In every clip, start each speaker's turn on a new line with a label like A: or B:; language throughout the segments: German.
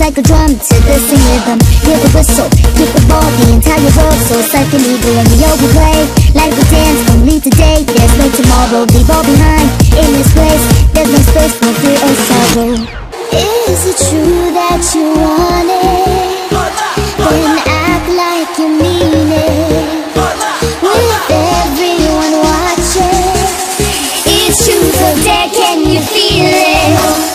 A: like a drum to the same rhythm. Hear the whistle, keep the ball, the entire world so psyched and eager. And we all we play, like we dance from lead to day. There's no tomorrow, leave all behind. In this place, there's no space for fear or sorrow. Is it true that you want it? Then act like you mean it. With everyone watching, it's true, so dare, can you feel it?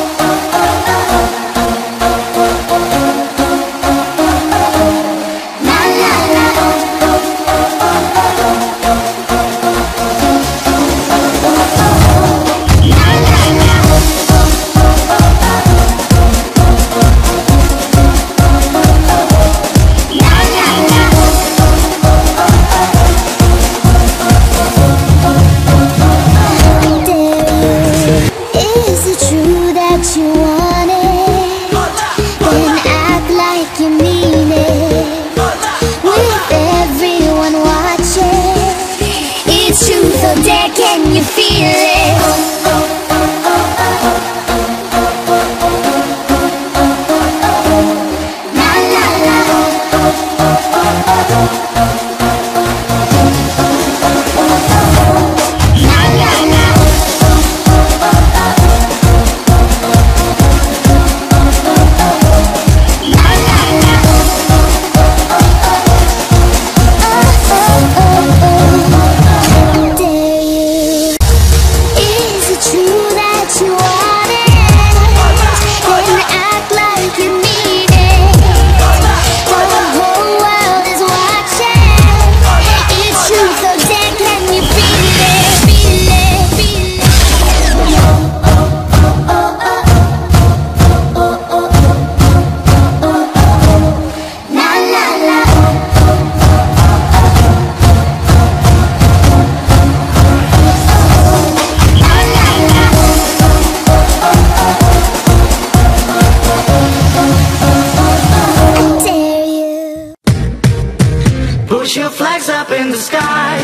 B: Push your flags up in the sky,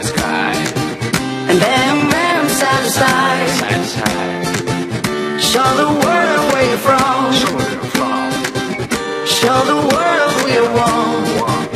B: and then side to side. Show the world where you're from. Show the world we are one.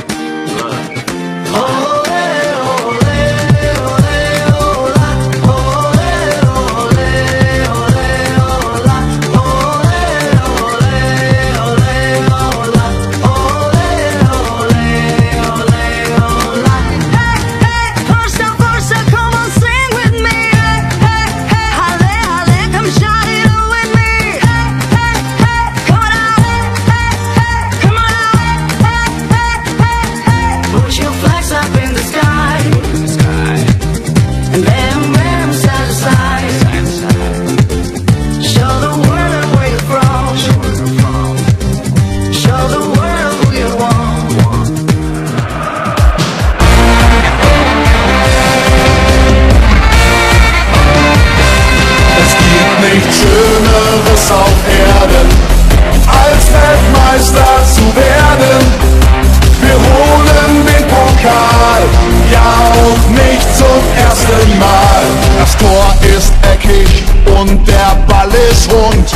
C: Auf Erden, als Weltmeister zu werden. Wir holen den Pokal, ja und nicht zum ersten Mal. Das Tor ist eckig und der Ball ist rund.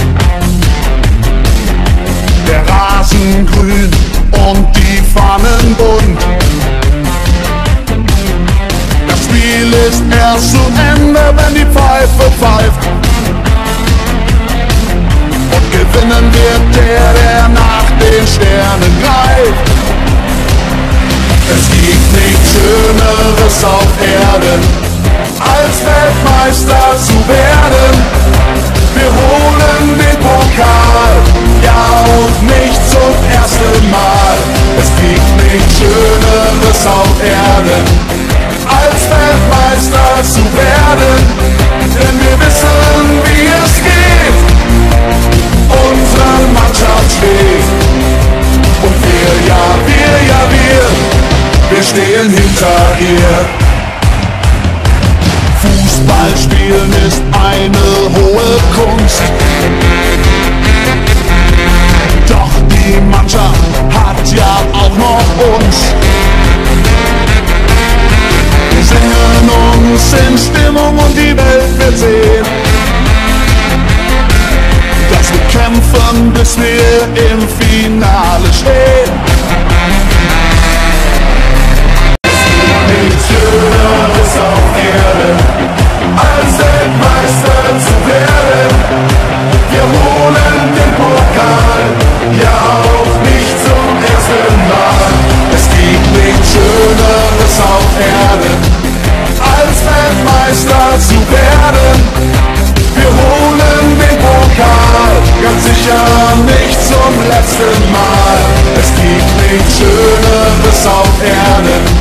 C: Der Rasen grün und die Fahnen bunt. Das Spiel ist erst zu Ende, wenn die Pfeife pfeift. Gewinnen wird der nach den Sternen greift. Es gibt nichts Schöneres auf Erden, als Weltmeister zu werden. Wir holen den Pokal, ja und nicht zum ersten Mal. Es gibt nichts Schöneres auf Erden, als Weltmeister zu werden. Denn wir wissen, wie es geht. Unsere Mannschaft steht und wir stehen hinter ihr. kämpfen, bis wir im Finale stehen. Nichts Schöneres auf Erden, als Weltmeister zu werden. Wir holen den Pokal, ja auch nicht zum ersten Mal. Es gibt nichts Schöneres auf Erden, als Weltmeister zu werden. Wir holen den Pokal, ganz sicher nicht zum letzten Mal. Es gibt nichts Schöneres auf Erden,